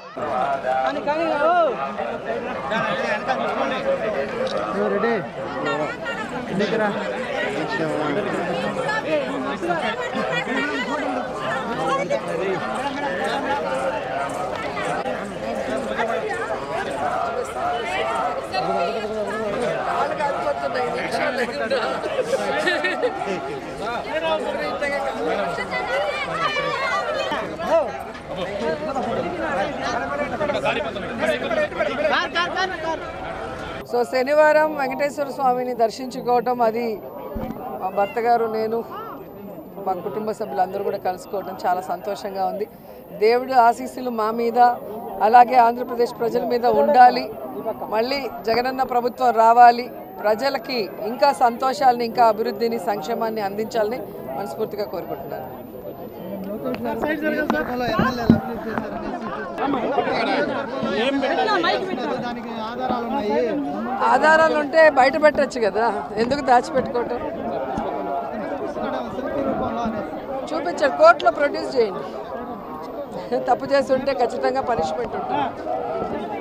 So శనివారం వెంకటేశ్వర స్వామిని దర్శించుకోవటం, అది మా భర్త గారు, నేను, మా కుటుంబ సభ్యులందరూ కూడా కలుసుకోవడం చాలా సంతోషంగా ఉంది. దేవుడు ఆశీస్సులు మా మీద, అలాగే ఆంధ్రప్రదేశ్ ప్రజల మీద ఉండాలి. మళ్ళీ జగనన్న ప్రభుత్వం రావాలి, ప్రజలకి ఇంకా సంతోషాలని, ఇంకా అభివృద్ధిని, సంక్షేమాన్ని అందించాలని మనస్ఫూర్తిగా కోరుకుంటున్నాను. ఆధారాలు ఉంటే బయట పెట్టచ్చు కదా, ఎందుకు దాచిపెట్టుకోవటం? చూపించారు, కోర్టులో ప్రొడ్యూస్ చేయండి. తప్పు చేసి ఉంటే ఖచ్చితంగా పనిష్మెంట్ ఉంటుంది.